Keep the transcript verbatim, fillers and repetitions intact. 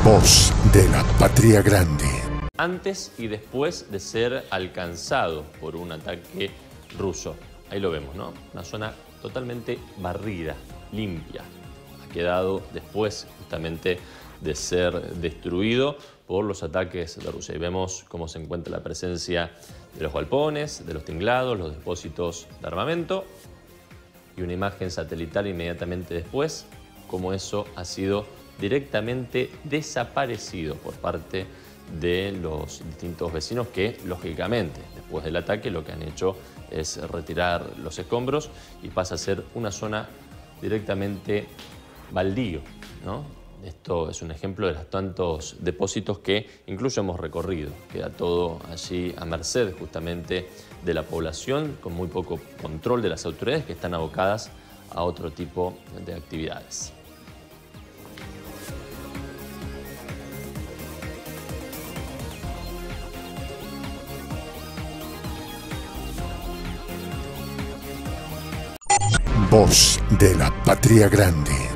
Voz de la Patria Grande. Antes y después de ser alcanzado por un ataque ruso. Ahí lo vemos, ¿no? Una zona totalmente barrida, limpia. Ha quedado después justamente de ser destruido por los ataques de Rusia. Y vemos cómo se encuentra la presencia de los galpones, de los tinglados, los depósitos de armamento. Y una imagen satelital inmediatamente después, cómo eso ha sido directamente desaparecido por parte de los distintos vecinos que, lógicamente, después del ataque lo que han hecho es retirar los escombros y pasa a ser una zona directamente baldío, ¿no? Esto es un ejemplo de los tantos depósitos que incluso hemos recorrido. Queda todo allí a merced justamente de la población, con muy poco control de las autoridades que están abocadas a otro tipo de actividades. Voz de la Patria Grande.